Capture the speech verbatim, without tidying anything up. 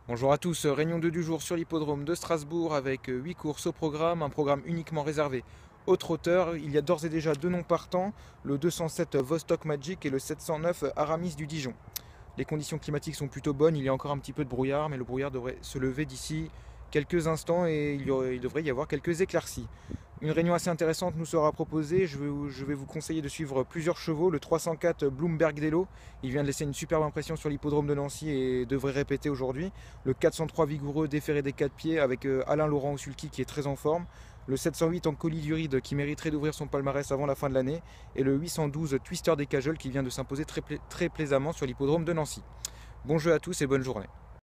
Bonjour à tous, réunion deux du jour sur l'hippodrome de Strasbourg avec huit courses au programme, un programme uniquement réservé aux trotteurs. Il y a d'ores et déjà deux noms partants, le deux cent sept Vostok Magic et le sept cent neuf Aramis du Dijon. Les conditions climatiques sont plutôt bonnes, il y a encore un petit peu de brouillard, mais le brouillard devrait se lever d'ici quelques instants et il, y aurait- il devrait y avoir quelques éclaircies. Une réunion assez intéressante nous sera proposée. Je vais, vous- je vais vous conseiller de suivre plusieurs chevaux. Le trois cent quatre Bloomberg Delo, il vient de laisser une superbe impression sur l'hippodrome de Nancy et devrait répéter aujourd'hui. Le quatre cent trois Vigoureux déféré des quatre pieds avec euh, Alain Laurent Sulky qui est très en forme. Le sept cent huit en colis d'Uride qui mériterait d'ouvrir son palmarès avant la fin de l'année. Et le huit cent douze Twister des Cajoles qui vient de s'imposer très, pla- très plaisamment sur l'hippodrome de Nancy. Bon jeu à tous et bonne journée.